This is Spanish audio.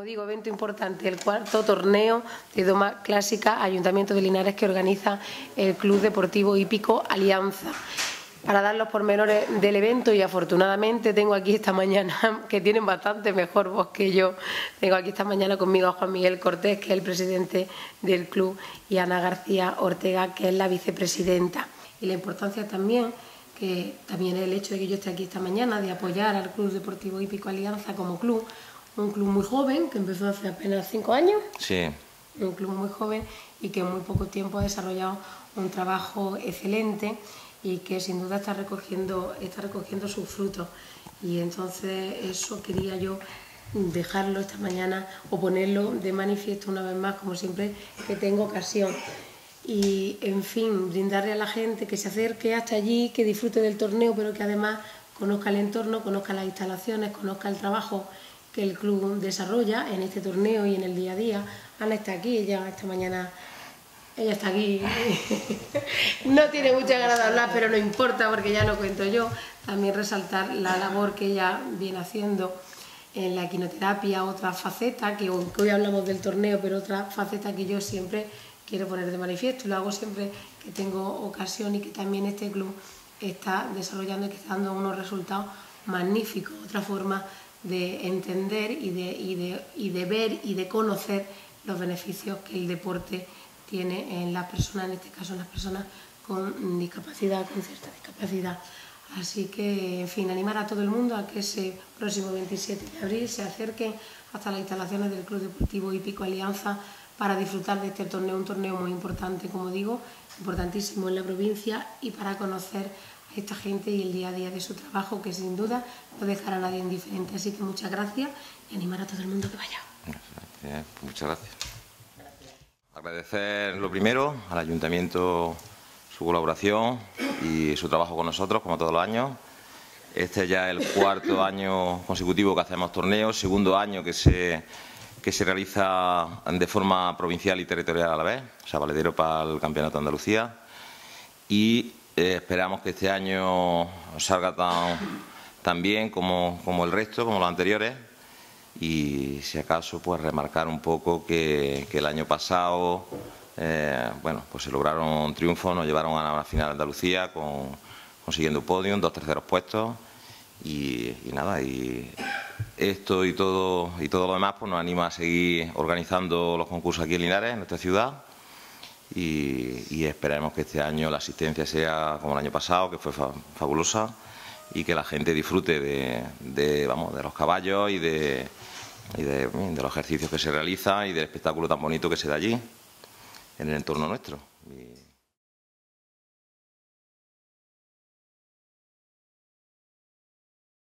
digo, evento importante, el cuarto torneo de doma clásica Ayuntamiento de Linares que organiza el Club Deportivo Hípico Alianza. Para dar los pormenores del evento, y afortunadamente tengo aquí esta mañana, que tienen bastante mejor voz que yo, tengo aquí esta mañana conmigo a Juan Miguel Cortés, que es el presidente del club, y Ana García Ortega, que es la vicepresidenta. Y la importancia también, que también el hecho de que yo esté aquí esta mañana, de apoyar al Club Deportivo Hípico Alianza como club, un club muy joven, que empezó hace apenas 5 años. Sí. Un club muy joven y que en muy poco tiempo ha desarrollado un trabajo excelente y que sin duda está recogiendo sus frutos. Y entonces eso quería yo dejarlo esta mañana o ponerlo de manifiesto una vez más, como siempre que tengo ocasión. Y, en fin, brindarle a la gente que se acerque hasta allí, que disfrute del torneo, pero que además conozca el entorno, conozca las instalaciones, conozca el trabajo que el club desarrolla en este torneo y en el día a día. Ana está aquí, ella esta mañana, ella está aquí, no tiene mucha ganas de hablar, pero no importa porque ya lo cuento yo. También resaltar la labor que ella viene haciendo en la equinoterapia, otra faceta, que hoy hablamos del torneo, pero otra faceta que yo siempre quiero poner de manifiesto, y lo hago siempre que tengo ocasión, y que también este club está desarrollando y que está dando unos resultados magníficos, otra forma de entender y de ver y de conocer los beneficios que el deporte tiene en las personas, en este caso en las personas con discapacidad, con cierta discapacidad. Así que, en fin, animar a todo el mundo a que ese próximo 27 de abril se acerquen hasta las instalaciones del Club Deportivo Hípico Alianza para disfrutar de este torneo, un torneo muy importante, como digo, importantísimo en la provincia, y para conocer a esta gente y el día a día de su trabajo, que sin duda no dejará a nadie indiferente. Así que muchas gracias y animar a todo el mundo que vaya. Muchas gracias. Agradecer lo primero al Ayuntamiento su colaboración y su trabajo con nosotros, como todos los años. Este ya es el cuarto año consecutivo que hacemos torneos, segundo año que se realiza de forma provincial y territorial a la vez, o sea, valedero para el Campeonato de Andalucía. Y esperamos que este año salga tan bien como el resto, como los anteriores. Y si acaso, pues remarcar un poco que el año pasado bueno, pues se lograron triunfos, nos llevaron a la final de Andalucía consiguiendo podium, 2 terceros puestos, y nada, y esto y todo lo demás pues nos anima a seguir organizando los concursos aquí en Linares, en nuestra ciudad, y esperemos que este año la asistencia sea como el año pasado, que fue fabulosa, y que la gente disfrute de los caballos y de los ejercicios que se realizan y del espectáculo tan bonito que se da allí, en el entorno nuestro.